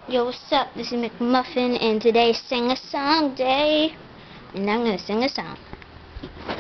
Yo, what's up? This is McMuffin, and today's Sing a Song Day, and I'm gonna sing a song.